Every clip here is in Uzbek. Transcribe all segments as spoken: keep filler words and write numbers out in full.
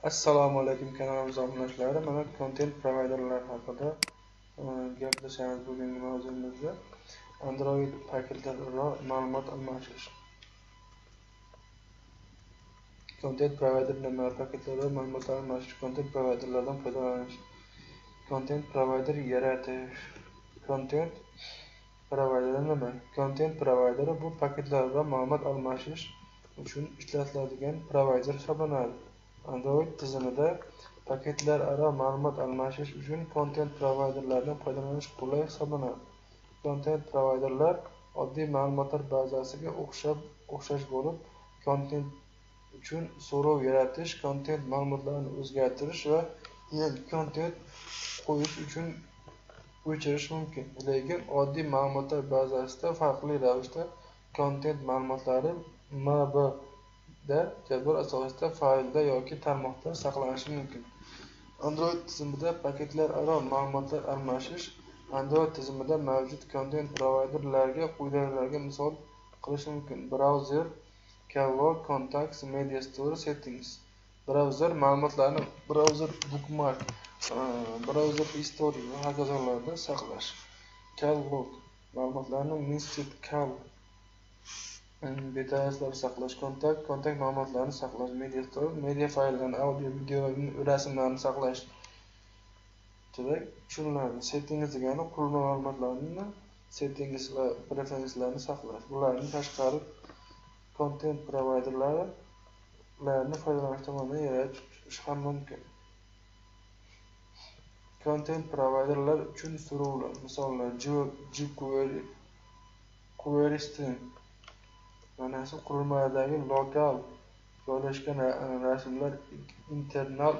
Assalomu alaykum kanalimiz obunachilari. Mana content providerlar haqida gaplashamiz bugungi mavzumizda. Android paketlararo ma'lumot almashish. Content provider nima? Paketlararo ma'lumot almashish. Content providerlardan foydalanish. Content provider yaratish. Content provider nima? Content provider bu paketlararo ma'lumot almashish uchun ishlatiladigan provider hisoblanadi. Android tizimida paketlararo ma'lumot almashish uchun content providerlardan foydalanish qulay hisoblanadi. Content providerlar oddiy ma'lumotlar bazasiga o'xshab o'xshash bo'lib, content uchun so'rov yaratish, content ma'lumotlarini o'zgartirish va yangi content qo'yish uchun o'chirish mumkin. Lekin oddiy ma'lumotlar bazasida farqli ravishda content ma'lumotlari M B da jadval asosida faylda yoki tarmoqda saqlanishi mumkin. Android tizimida paketlararo ma'lumotlar almashish. Android tizimida mavjud content providerlarga quyidagilarga misol qilish mumkin. Browser, Catalog, Contacts, Media Store, Settings. Browser ma'lumotlarni browser bookmark, browser history va hokazolarda saqlash. Catalog ma'lumotlarni nested cal detaillar saqlash. Kontakt kontakt ma'lumotlarini saqlash. Media Store media fayllarni, audio, video va rasmlarni saqlash demak tushuniladi. Settings degani qurilma ma'lumotlarini, settings va preferencelarni saqlash. Bularning tashqari content providerlarni foydalanish tomonidan yaratish ham mumkin. Content providerlar uchun so'rovlar, misollar jQuery, Query Stream. Mana shu qurilmadagi lokal joylashgan rasmlar internal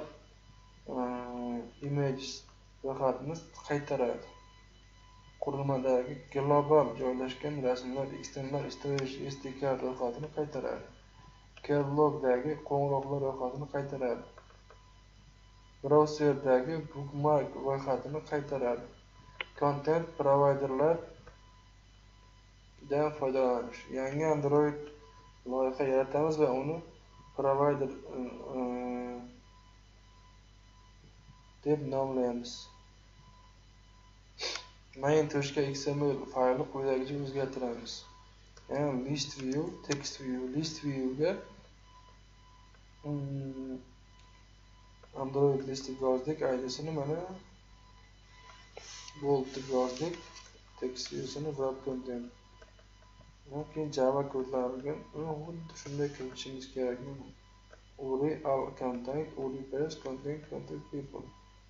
images ro'yxatini qaytaradi. Qurilmadagi global joylashgan rasmlar external storage S D K ro'yxatini qaytaradi. Catalogdagi qo'ng'iroqlar ro'yxatini qaytaradi. Browserdagi bookmark ro'yxatini qaytaradi. Content providerlar dan foydalanish. Yangi Android loyiha yaratamiz va uni provider deb nomlaymiz. main.xml fayli quyidagicha o'zgartiramiz. Yani list view, text view, list view ga Android listi yozdik, I D'sini mana bold deb yozdik, text view'sini web content. Keyin Java kodlariga xuddi shunday kiritishimiz kerak. Uri all contact, uri paste, content, contact people.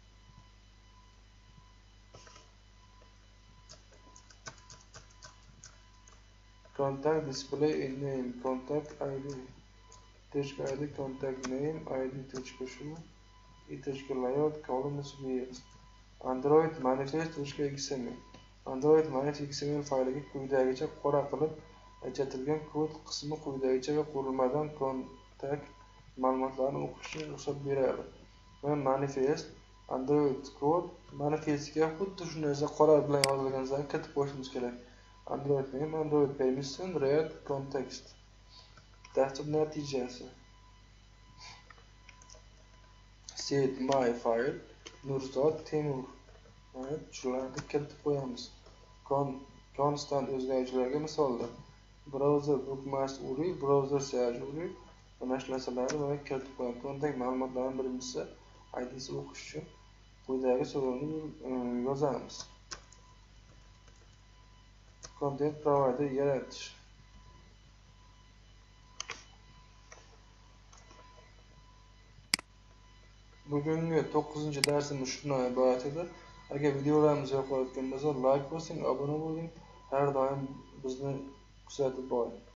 Contact display in name, contact I D, точка I D, contact name, I D точка shu, I точка layout, columns view. Android manifest.xml. Android manifest.xml fayliga quyidagicha qora qilib ajratilgan kod qismi quyidagicha va qurilmadan kontakt ma'lumotlarni o'qishga ruxsat beradi. Va manifest Android kod manifestga xuddi shu narsa qora bilan yozilgan zan kiritib qo'yishimiz kerak. Android name, Android permission, read context. Dastur natijasi. Set my file nurzod temur. Mana shularni kiritib qo'yamiz. Constant o'zgaruvchilarga misollar. Browser bookmarks uri, browser search uri, mana shu narsalarni mana kiritib qo'yamiz. Kontakt ma'lumotlarning birinchisi I D'si o'qish uchun quyidagi so'rovni yozamiz. Content provider yaratish. Bugungi to'qqizinchi darsimiz shundan iborat edi. Agar videolarimiz yoqayotgan bo'lsa, like bosing, obuna bo'ling. Har doim bizni kuzatib boring.